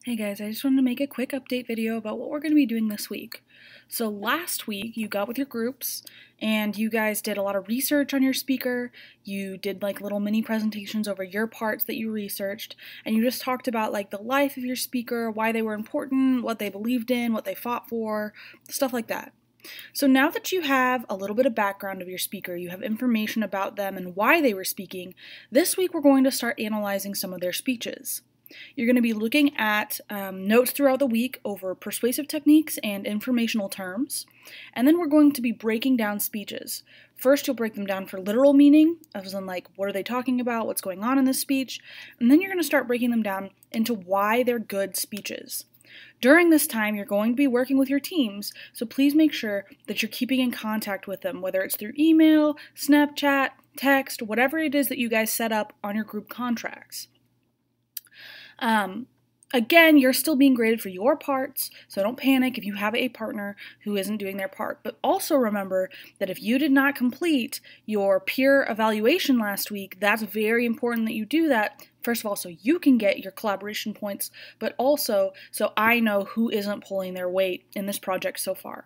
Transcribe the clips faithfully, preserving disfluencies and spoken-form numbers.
Hey guys, I just wanted to make a quick update video about what we're going to be doing this week. So last week you got with your groups and you guys did a lot of research on your speaker. You did like little mini presentations over your parts that you researched, and you just talked about like the life of your speaker, why they were important, what they believed in, what they fought for, stuff like that. So now that you have a little bit of background of your speaker, you have information about them and why they were speaking, this week we're going to start analyzing some of their speeches. You're going to be looking at um, notes throughout the week over persuasive techniques and informational terms, and then we're going to be breaking down speeches. First, you'll break them down for literal meaning, as in like, what are they talking about, what's going on in this speech, and then you're going to start breaking them down into why they're good speeches. During this time, you're going to be working with your teams, so please make sure that you're keeping in contact with them, whether it's through email, Snapchat, text, whatever it is that you guys set up on your group contracts. Um, again, you're still being graded for your parts, so don't panic if you have a partner who isn't doing their part. But also remember that if you did not complete your peer evaluation last week, that's very important that you do that. First of all, so you can get your collaboration points, but also so I know who isn't pulling their weight in this project so far.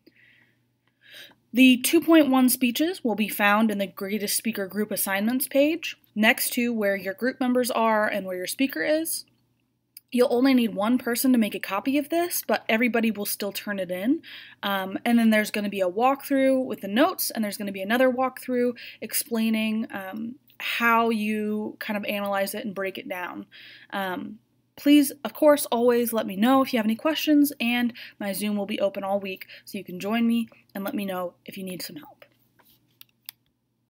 The two point one speeches will be found in the Greatest Speaker Group Assignments page, next to where your group members are and where your speaker is. You'll only need one person to make a copy of this, but everybody will still turn it in. Um, and then there's going to be a walkthrough with the notes, and there's going to be another walkthrough explaining um, how you kind of analyze it and break it down. Um, Please, of course, always let me know if you have any questions, and my Zoom will be open all week, so you can join me and let me know if you need some help.